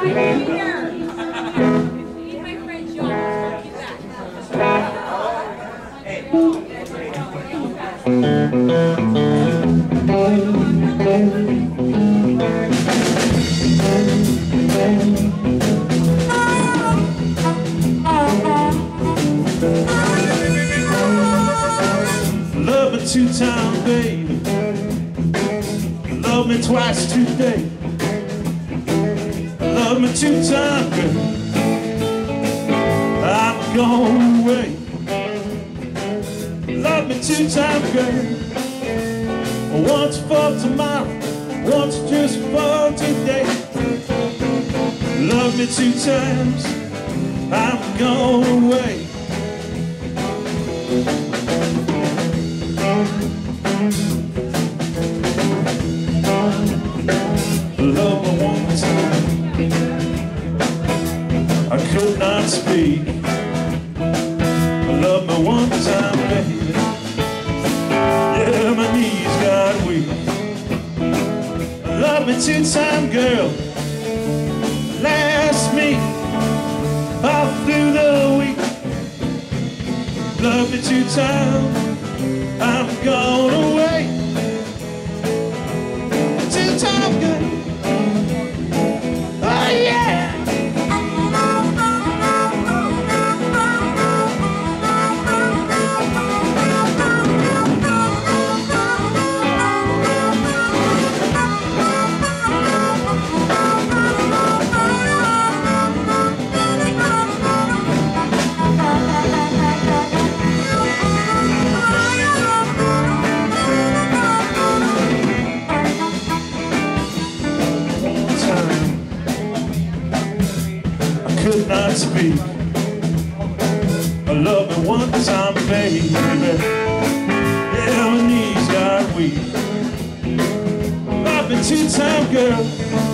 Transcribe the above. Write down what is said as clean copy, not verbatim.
Love me 2 times, baby. Love me twice today. Love me 2 times, girl. I'm going away. Love me 2 times, girl. Once for tomorrow, once just for today. Love me 2 times, I'm going away. Love me 1 time, I could not speak. Love me 1 time, baby. Yeah, my knees got weak. Love me 2 times, girl. Last me all through the week. Love me 2 times, I'm gone away. 2 times, girl. Oh yeah. Could not speak. Love me 1 time, baby. Yeah, my knees got weak. Love me 2 times, girl.